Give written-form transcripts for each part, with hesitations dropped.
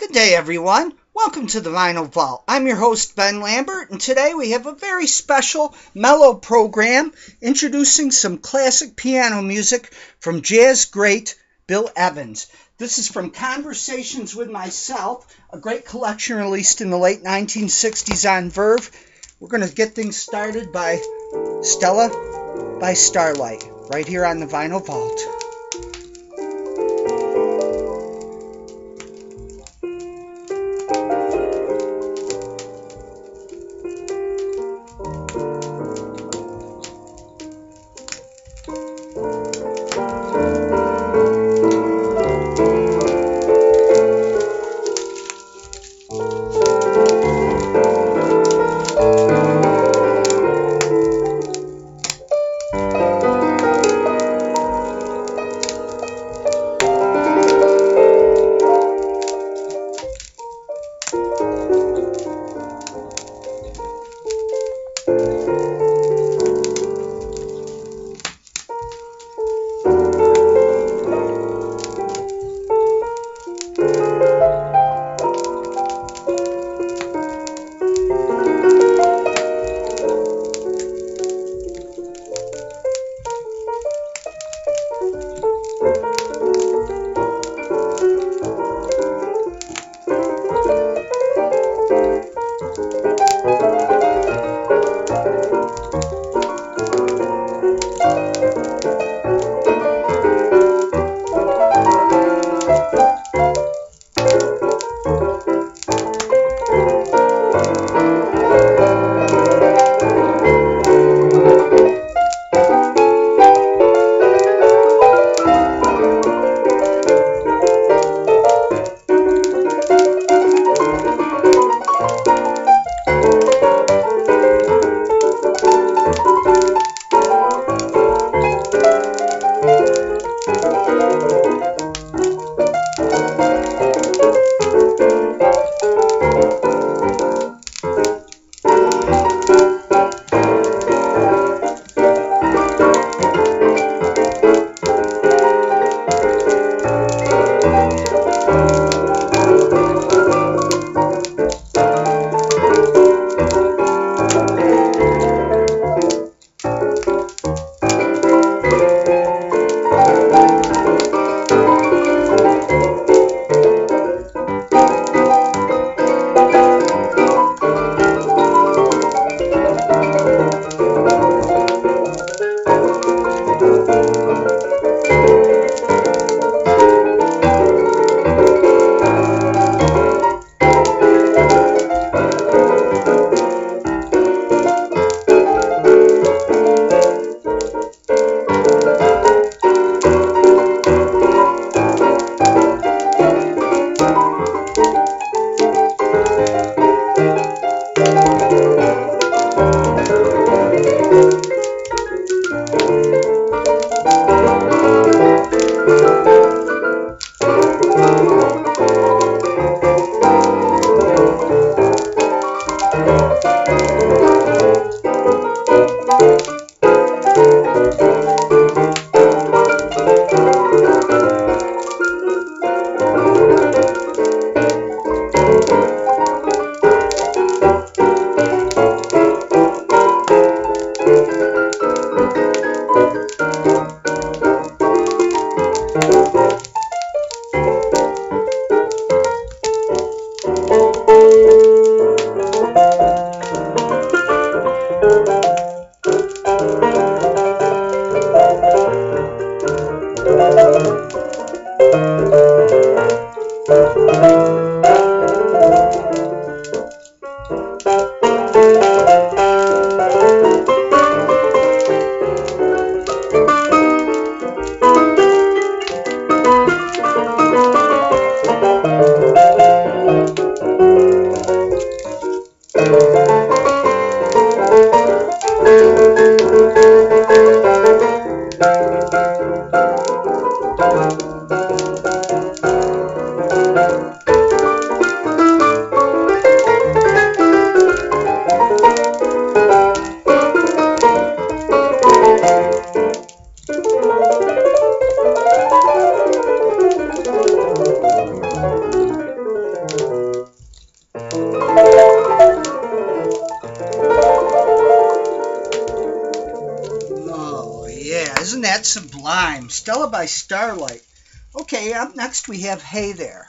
Good day, everyone. Welcome to the Vinyl Vault. I'm your host, Ben Lambert, and today we have a very special, mellow program introducing some classic piano music from jazz great Bill Evans. This is from Conversations with Myself, a great collection released in the late 1960s on Verve. We're going to get things started by Stella by Starlight, right here on the Vinyl Vault. Sublime. Stella by Starlight. Okay, up next we have Hey There.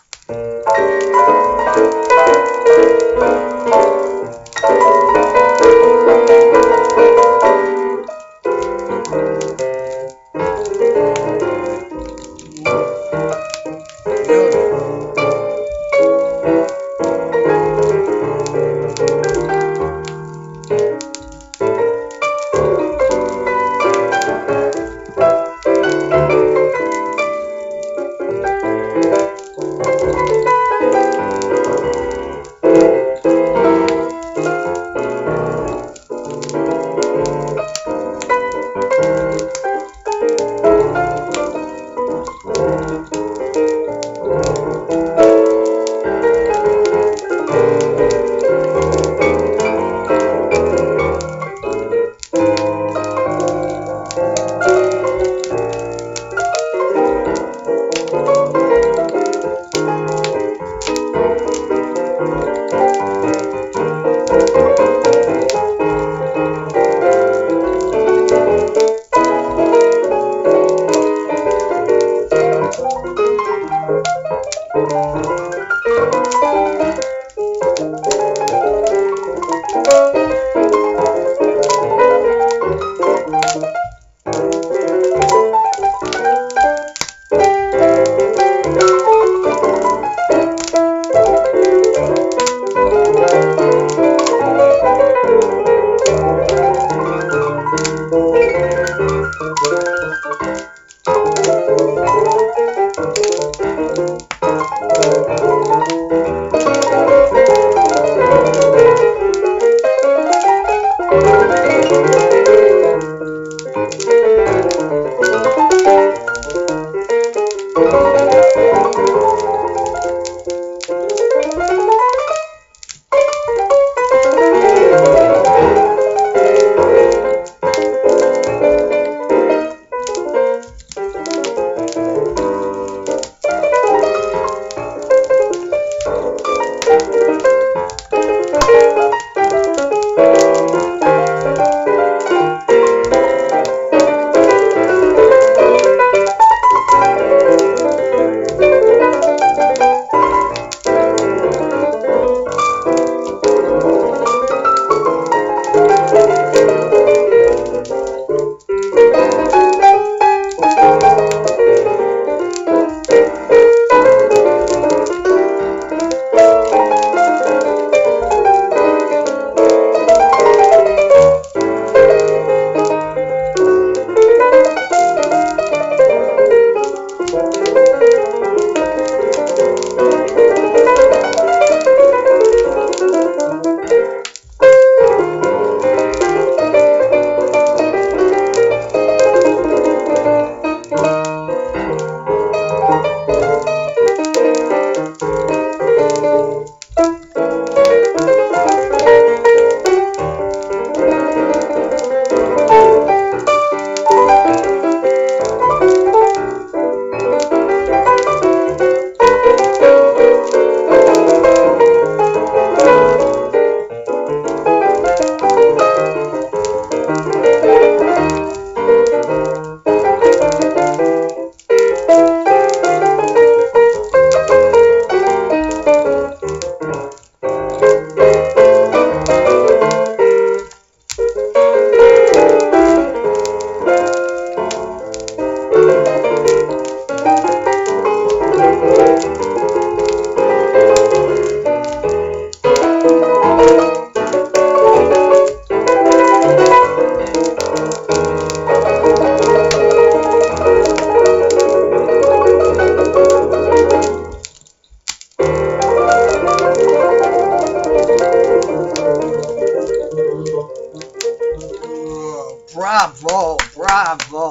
Bravo, bravo.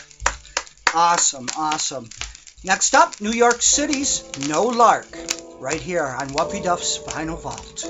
Awesome, awesome. Next up, New York City's No Lark, right here on Whuppie Duff's Vinyl Vault.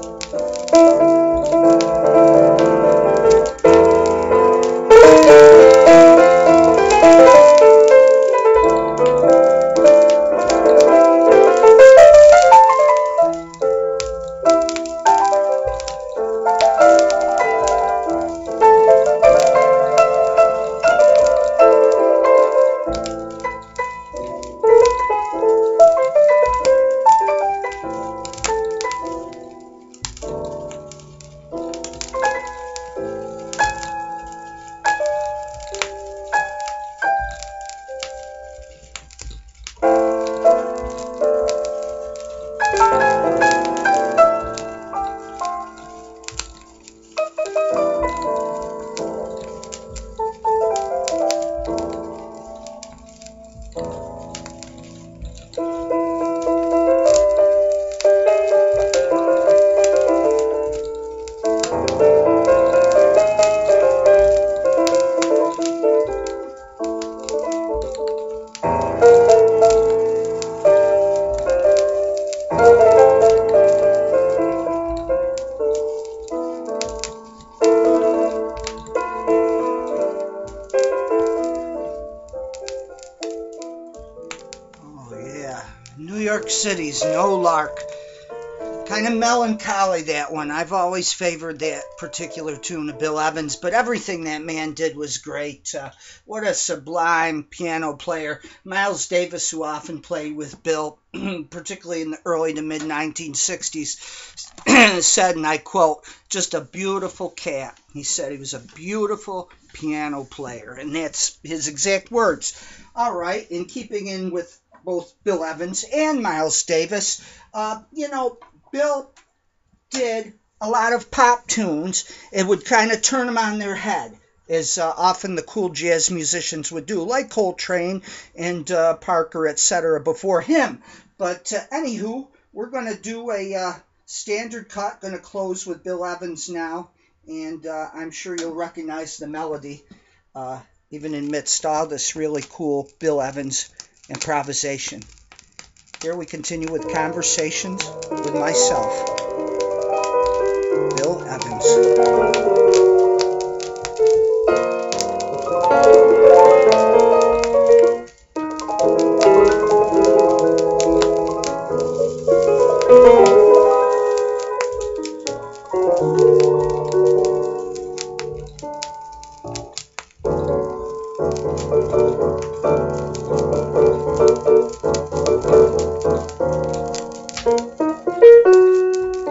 New York City's No Lark. Kind of melancholy, that one. I've always favored that particular tune of Bill Evans, but everything that man did was great. What a sublime piano player. Miles Davis, who often played with Bill, particularly in the early to mid 1960s, said, and I quote, "Just a beautiful cat." He said he was a beautiful piano player, and that's his exact words. All right, in keeping in with both Bill Evans and Miles Davis, Bill did a lot of pop tunes. It would kind of turn them on their head, as often the cool jazz musicians would do, like Coltrane and Parker, etc., before him. But anywho, we're going to do a standard cut, going to close with Bill Evans now, and I'm sure you'll recognize the melody, even amidst all this really cool Bill Evans improvisation. Here we continue with Conversations with Myself, Bill Evans.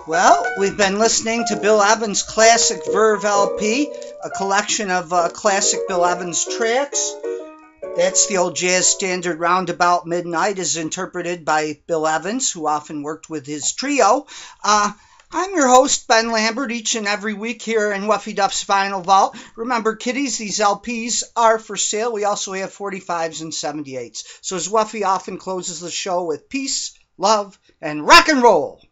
Well, we've been listening to Bill Evans' Classic Verve LP, a collection of classic Bill Evans tracks. That's the old jazz standard Roundabout Midnight, as interpreted by Bill Evans, who often worked with his trio. I'm your host, Ben Lambert, each and every week here in Wuffy Duff's Vinyl Vault. Remember, kiddies, these LPs are for sale. We also have 45s and 78s. So as Wuffy often closes the show with peace, love, and rock and roll.